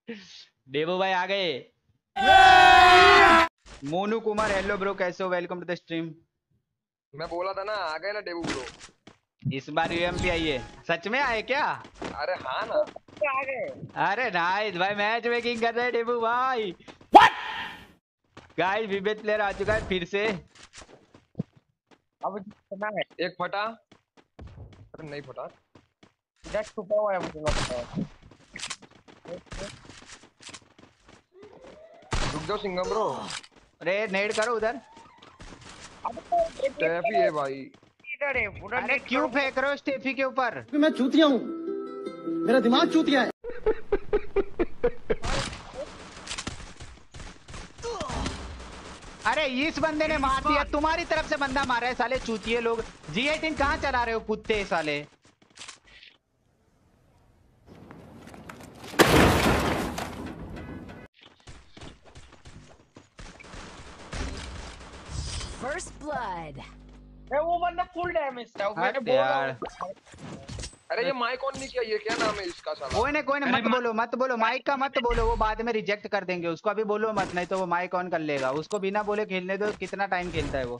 देवू भाई आ गए। Monu Kumar hello bro, कैसे हो? Welcome to the stream. मैं बोला था ना, आ गए ना डेबू ब्रो। इस बार यूएमपी आई है, सच में आए क्या? अरे हाँ ना, आ गए। अरे नाइस भाई, मैच मेकिंग कर रहे हैं डेबू भाई। गाइस विवेक प्लेयर आ चुका है फिर से। अब जितना है एक फटा। अरे नहीं फटा। इधर छुपा हुआ है मुझे लगता है। रुक जाओ सिंगम ब्रो। अरे नेड करो उधर। अब तो स्टेफी है भाई। इधर है पूरा अरे नेट क्यों फेंक रहे हो स्टेफी के ऊपर? मैं चूतिया हूँ, मेरा दिमाग चूतिया है। अरे इस बंदे ने मार दिया, तुम्हारी तरफ से बंदा मारा है साले चूतिए लोग। G18 कहाँ चला रहे हो कुत्ते साले? First blood. वो बंदा फुल डैमेज था, मैंने हट बोला। यार। अरे ये माइक ऑन नहीं किया, ये क्या नाम है इसका साला? कोई नहीं मत बोलो माइक का मत बोलो, वो बाद में रिजेक्ट कर देंगे उसको, अभी बोलो मत, नहीं तो वो माइक ऑन कर लेगा। उसको बिना बोले खेलने दो, कितना टाइम खेलता है वो।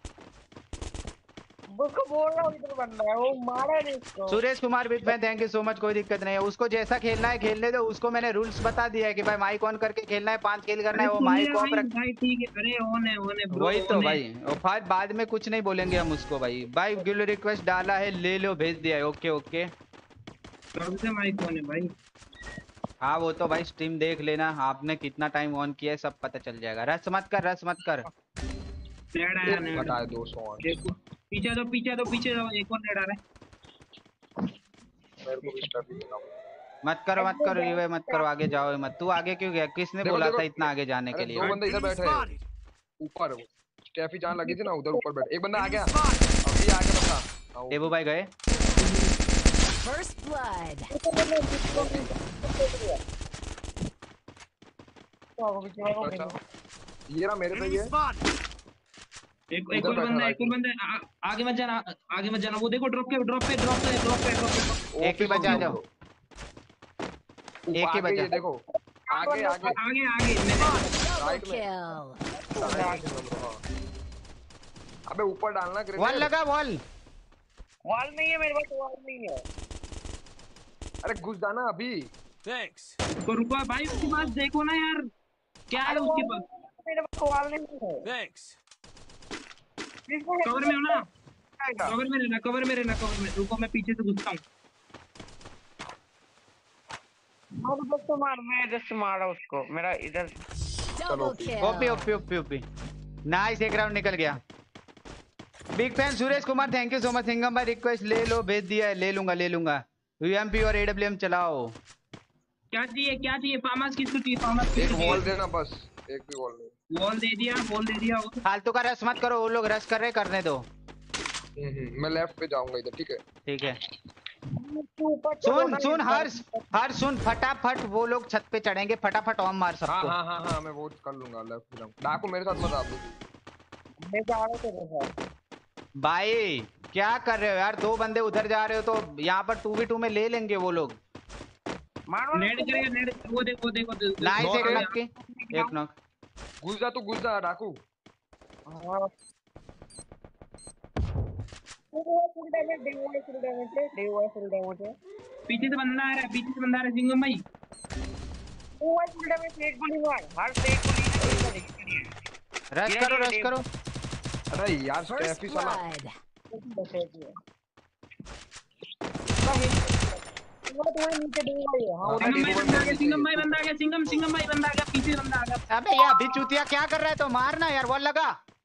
उसको बोल रहा हूँ इधर बंदा है, वो मारा नहीं उसको। Suresh Kumar big fan, thank you so much. कोई दिक्कत नहीं है, उसको जैसा खेलना है खेलने दो। उसको मैंने रूल्स बता दिया है कि भाई माइक ऑन करके खेलना है, 5 किल करना है, वो माइक ऑफ रख। भाई ठीक है, अरे ऑन है ब्रो। वही तो भाई, और फिर बाद में कुछ नहीं बोलेंगे हम उसको। भाई गिल रिक्वेस्ट डाला है, ले लो, भेज दिया है। ओके ओके, कब से माइक ऑन है भाई? हाँ वो तो भाई स्ट्रीम देख लेना, आपने कितना टाइम ऑन किया है सब पता चल जाएगा। रस मत कर। नेड आया, नेड फटा है 200 ऑन। देखो पीछे दो, एक और नेड आ रहा है। मेरे को भी स्टेफी देना। मत करो ये मत करो, आगे जाओ मत। तू आगे क्यों गया? किसने देखो, बोला देखो। था इतना आगे जाने के अरे लिए? दो बंदे इधर बैठे हैं ऊपर। स्टेफी जहाँ लगी थी ना उधर ऊपर बैठे। एक बंदा आ गया, अभी आगे बंदा। देवू भाई गए। First blood. अच्छा ये रहा मेरे पे ये। एक और बंदा आगे मत जाना। वो देखो ड्रॉप पे। एक ही बचा, जाओ एक ही बचा। देखो आगे Double में। kill. अबे ऊपर डालना ग्रेनेड। वॉल लगा, वॉल नहीं है मेरे पास, वॉल नहीं है। अरे घुस जाना अभी। तो रुको भाई, उसके पास देखो ना यार, क्या है उसके पास? मेरे पास वॉल नहीं है। कवर में हो ना? कवर में रहना। रुको मैं पीछे से घुसता हूँ। मैं इधर से मारा उसको, मेरा इधर। Double kill. ओपी नाइस, एक राउंड निकल गया। Big fan Suresh Kumar, thank you so much. Singham भाई रिक्वेस्ट ले लो, भेज दिया है, ले लूंगा। यूएमपी और एडब्ल्यूएम चलाओ। क्या चाहिए? फार्मर्स किसको चाहिए? एक वॉल देना बस, एक भी वॉल नहीं। वॉल दे दिया वो। फालतू का रश मत करो, वो लोग रश कर रहे, करने दो। मैं लेफ्ट पे जाऊंगा इधर, ठीक है। सुन हर्ष सुन, फटाफट वो लोग छत पे चढ़ेंगे, फटाफट ऑम मार सबको। हाँ मैं वो कर लूंगा, लेफ्ट पे जाऊंगा। डाकू मेरे साथ मत आ दो। मैं जा रहा हूं तेरे साथ। भाई क्या कर रहे हो यार? 2 बंदे उधर जा रहे हो तो यहाँ पर 2v2 में ले लेंगे वो लोग। मारो नेड करेगा, वो देखो। नाइस, एक नॉक। घुस जा डाकू। फुल डैमेज है। पीछे से बंदा आ रहा है सिंगम भाई। फुल डैमेज, एक गोली मार, हर से एक गोली। रश करो। अरे यार First स्टेफी साला। blood. सिंगम भाई बंदा आ गया, सिंगम भाई बंदा आ गया, पीछे बंदा आ गया। अबे यार अभी चूतिया क्या कर रहा है? तो मारना यार, वॉल लगा।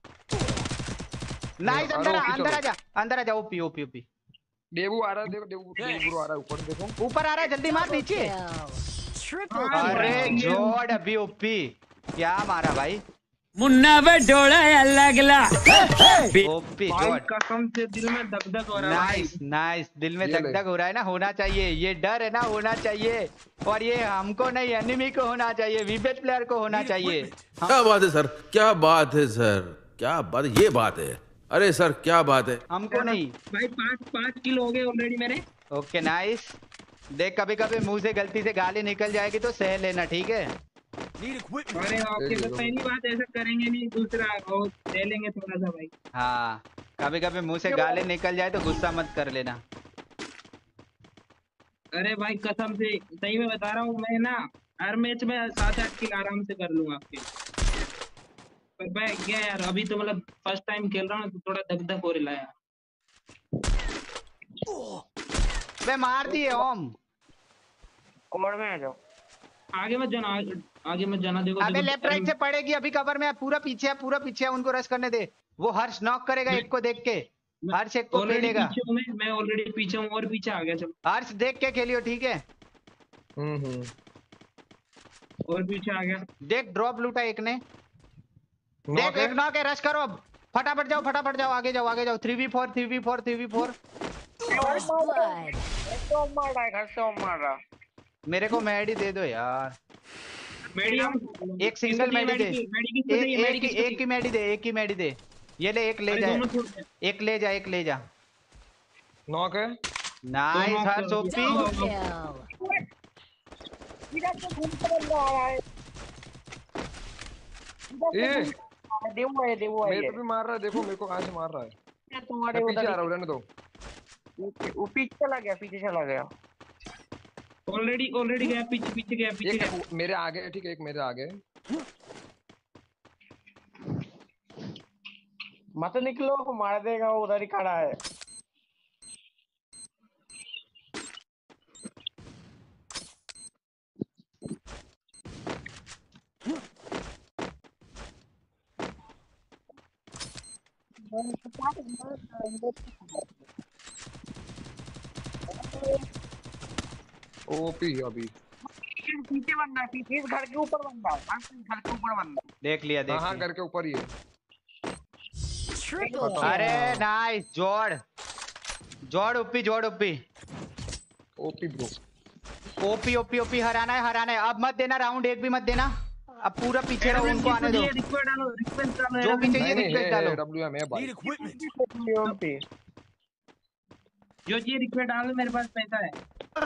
नाइस, अंदर आ जा। ओपी। डेबू आ रहा है, देखो डेबू आ रहा है ऊपर, देखो ऊपर आ रहा है, जल्दी मार नीचे। Triple अरे kill. जोड़ अभी ओपी, क्या मारा भाई? मुन्ना पे डोला लगला। ओपी भाई जोड़। कसम से दिल में दगदग हो रहा है। नाइस, दिल में ये ले। दगदग हो रहा है ना, होना चाहिए। ये डर है ना, होना चाहिए। और ये हमको नहीं, एनिमी को होना चाहिए, विवेक प्लेयर को होना चाहिए। क्या बात है सर, क्या बात है सर, क्या बात, ये बात है। अरे सर क्या बात है। हमको नहीं भाई 5 किलो हो गए ऑलरेडी मेरे। Okay nice. देख कभी कभी मुंह से गलती से गाली निकल जाएगी तो सह लेना, ठीक है? अरे आपके तो पहली बात ऐसा करेंगे नहीं, दूसरा और ले लेंगे थोड़ा सा भाई। हाँ, कभी कभी मुंह से गाली निकल जाए तो गुस्सा मत कर लेना। अरे भाई कसम से सही में बता रहा हूँ, मैं ना हर मैच में 7-8 किल आराम से कर लूंगा आपके। पर भाई क्या यार, अभी तो मतलब फर्स्ट टाइम खेल रहा हूँ तो थोड़ा धक धक हो रहा है। बे मार दिए ओम। कोड में आ जाओ। आगे मत जाना, आगे मत जाना। देखो अबे देखो, लेफ्ट राइट से पड़ेगी, अभी कवर में है, पूरा पीछे है, पूरा पीछे है, उनको रश करने दे। वो हर्ष नॉक करेगा एक को देख के, हर्ष एक को ऑलरेडी खेलेगा। पीछे हूँ मैं ऑलरेडी पीछे हूँ और पीछे आ गया। चलो हर्ष देख के खेलियो, ठीक है? और पीछे आ गया। देख ड्रॉप लूटा एक ने, देख नॉक है। एक नॉक है, रश करो अब, फटाफट जाओ, फटाफट जाओ, आगे जाओ, आगे जाओ। 3v4 3v4 3v4। First blood. तो मार रहा है, घर से मार रहा। मेरे को मैडी दे दो यार, मेडियम एक सिंगल मैडी दे। मेडी एक ही मैडी दे, एक ही मैडी दे। ये ले, एक ले जा, एक ले जा, एक ले जा। नॉक है। Nice Harsh OP. Double kill. इधर से घूम कर बंदा आ रहा है। ए देवो है, देवो है। मेरे पे भी मार रहा है, देखो मेरे को कहां से मार रहा है। तुम्हारे मैं पीछे उधर आ रहा हूं, रहने दो। वो पीछे चला गया, पीछे चला गया। ऑलरेडी गया, पीछे गया। एक मेरे आगे है, ठीक है, एक मेरे आगे है। मत निकलो, मार देगा, वो उधर ही खड़ा है। ओपी अभी। पीछे बंदा है, पीछे इस घर के ऊपर बंदा है, हाँ, इस घर के ऊपर बंदा है। देख लिया, देख हाँ लिया। करके ऊपर ही है। Triple अरे kill. नाइस, जोड़ जोड़ ओपी, जोड़ OP. OP bro. OP OP OP, हराना है, हराना है। अब मत देना राउंड एक भी मत देना, अब पूरा पीछे रहो, उनको आने दो। जो भी चाहिए रिक्वेस्ट डालो। डब्ल्यूएम है भाई। जो चाहिए रिक्वेस्ट डालो, मेरे पास पैसा है।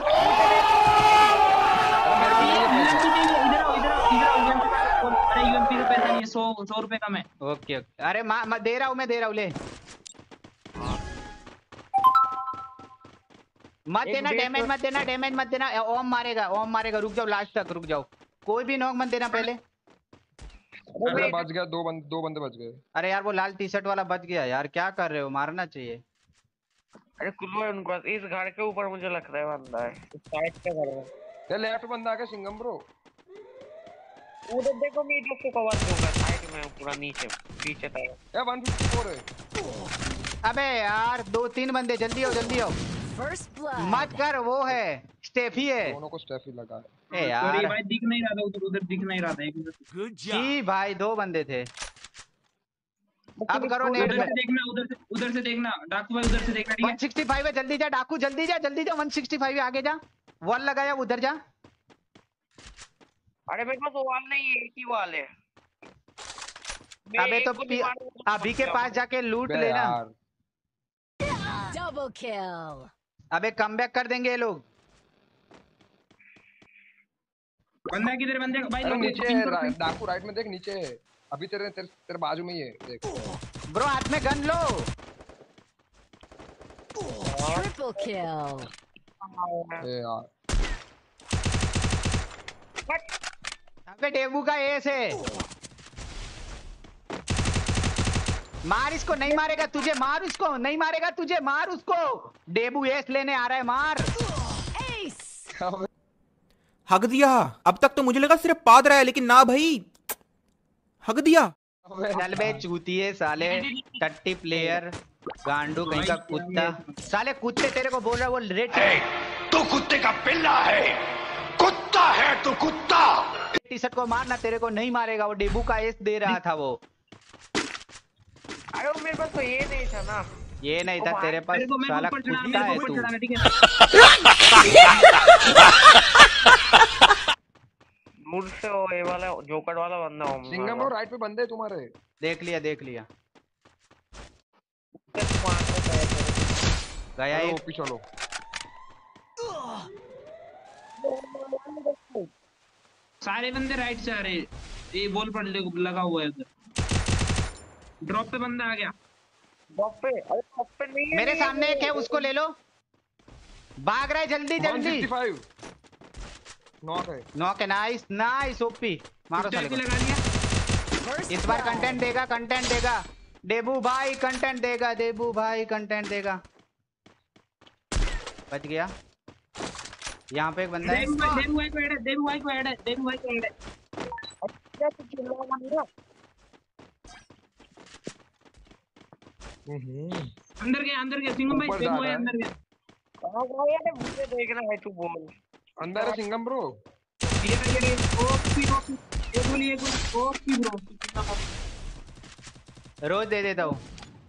इधर आओ। अरे यूएमपी का पैसा नहीं है, 100 रुपए कम है। ओके ओके, अरे दे रहा हूँ, मैं दे रहा हूँ, ले। मत देना डैमेज, मत देना डैमेज, मत देना। ओम मारेगा, ओम मारेगा। रुक जाओ, लास्ट तक रुक जाओ, कोई भी नॉक मत देना पहले। अरे बच गया, दो बंदे बच गए। अरे यार वो लाल टी शर्ट वाला बच गया यार, क्या कर रहे हो? मारना चाहिए। अरे कुल्लू है उनको, इस घर के ऊपर मुझे लग रहा है बंदा है, इस साइड पे घर है। ये लेफ्ट बंदा आ गया, सिंगम ब्रो। उधर देखो, मैं इधर से कवर दूंगा, साइड में पूरा नीचे पीछे था। ये 154 है। अबे यार 2-3 बंदे, जल्दी आओ, जल्दी आओ। First blood. मत कर, वो है स्टेफी है। दोनों को स्टेफी लगा है। ए सॉरी यार भाई, दिख नहीं रहा था उधर दिख नहीं रहा था एक उधर। जी भाई, 2 बंदे थे। अब करो नेट में। उधर से देखना डाकू भाई, उधर से देखना, ठीक है? 165 है, जल्दी जा डाकू, जल्दी जा 165 है, आगे जा, वॉल लगाया, उधर जा। अरे मेरे पास वॉल नहीं है, एक ही वॉल है। अबे तो अभी के पास जाके लूट बे लेना। यार। Double kill. अबे कमबैक कर देंगे ये लोग। बंदा किधर, बंदे भाई अरे लोग नीचे है, डाकू राइट में देख, नीचे है। अभी तेरे बाजू में ही है, देख। ब्रो हाथ में गन लो। Triple kill. ए यार। अबे डेबू का एस है। मार इसको, नहीं मारेगा तुझे, मार उसको, नहीं मारेगा तुझे, मार उसको। डेबू एस लेने आ रहा है, मार। Ace. हक दिया। अब तक तो मुझे लगा सिर्फ पाद रहा है, लेकिन ना भाई, हक दिया। चल बे चूतिए साले, टट्टी प्लेयर, गांडू कहीं का कुत्ता। साले कुत्ते तेरे को बोल रहा है, वो रेड तू कुत्ते का पिल्ला है, कुत्ता है तू, कुत्ता। टी शर्ट को मारना, तेरे को नहीं मारेगा। वो डेबू का एस दे रहा था वो। अरे वो मेरे पास तो ये नहीं था ना, ये नहीं था तेरे पास, साला कुत्ता है तू। दूर से वो ये वाला जोकर वाला बंदा हो। सिंगम ब्रो राइट पे बंदे हैं तुम्हारे। देख लिया, देख लिया। गया चलो एक। ओपी चलो। सारे बंदे राइट से आ रहे हैं। ये बॉल पर लगा हुआ है उधर। ड्रॉप पे बंदा आ गया। ड्रॉप पे, अरे ड्रॉप पे नहीं है। मेरे सामने एक है, उसको ले लो। भाग रहा है, जल्दी जल्दी। 165 नॉक है। नॉक है, नाइस नाइस ओपी। मारो साले को। लगा लिया। First इस बार blood. कंटेंट देगा, कंटेंट देगा। देबू भाई कंटेंट देगा, देबू भाई कंटेंट देगा। बच गया। यहाँ पे एक बंदा है। देव भाई को ऐड है, देव भाई को ऐड है, देव भाई को ऐड है। अच्छा तो चिल्ला मांगा। अंदर गया सिंगम भाई, ऊपर देव जा भाई रहा है। अंदर गया। कहाँ गया यार, मुझे देख रहा है तू बोल। अंदर है सिंगम ब्रो। ये ओपी ये गोली ओपी ब्रो। रोज दे देता हूँ।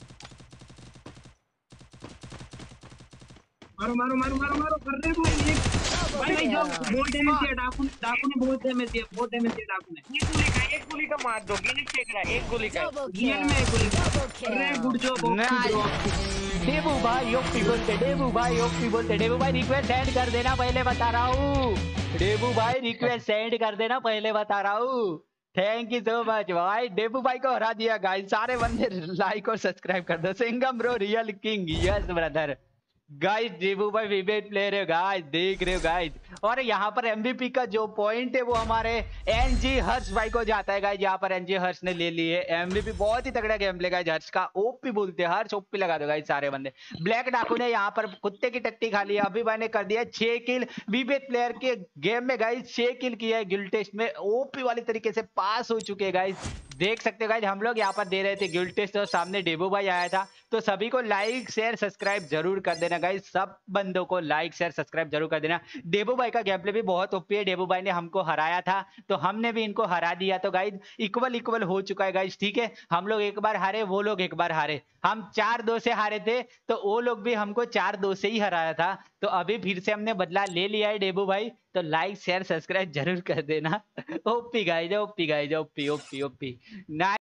मारो कर रहे भाई। भाई जाओ, बहुत डैमेज दिया डाकू ने बहुत डैमेज दिया डाकू ने। एक गोली का मार दो, गिनी चेक रहा, एक गोली का। Double real kill. में एक गोली। Double अरे kill. Good job bro. Debu भाई ओपी बोलते, देबू भाई ओपी बोलते। देबू भाई रिक्वेस्ट सेंड कर देना, पहले बता रहा हूँ। देबू भाई रिक्वेस्ट सेंड कर देना, पहले बता रहा हूँ। थैंक यू सो मच भाई। देबू भाई को हरा दिया गाइस। सारे बंदे लाइक और सब्सक्राइब कर दो। Singham bro real king, yes brother. Guys Debu भाई विवेट प्लेयर है गाइस, देख रहे हो गाइस। और यहाँ पर एमवीपी का जो पॉइंट है वो हमारे एनजी हर्ष भाई को जाता है गाइस। यहाँ पर एनजी हर्ष ने ले ली है एमवीपी। बहुत ही तगड़ा गेम प्ले गाइस हर्ष का। ओपी बोलते हैं हर्ष, ओपी लगा दो गाइस सारे बंदे। ब्लैक डाकू ने यहाँ पर कुत्ते की टट्टी खा ली है। अभी भाई ने कर दिया 6 किल विवेट प्लेयर के गेम में गाइस। 6 किल किया है गिल्ड टेस्ट में। ओपी वाली तरीके से पास हो चुके हैं गाइस। देख सकते हो गाइस, हम लोग यहाँ पर दे रहे थे गिल्ड टेस्ट और सामने डेबू भाई आया था। तो सभी को लाइक शेयर सब्सक्राइब जरूर कर देना गाइस। सब बंदों को लाइक शेयर सब्सक्राइब जरूर कर देना। डेबू भाई का गेम प्ले भी बहुत ओपी है। डेबू भाई ने हमको हराया था तो हमने भी इनको हरा दिया। तो गाइस इक्वल हो चुका है गाइस, ठीक है। हम लोग एक बार हारे, वो लोग एक बार हारे। हम 4-2 से हारे थे तो वो लोग भी हमको 4-2 से ही हराया था। तो अभी फिर से हमने बदला ले लिया है डेबू भाई। तो लाइक शेयर सब्सक्राइब जरूर कर देना। OP guys, OP guys, OP OP OP.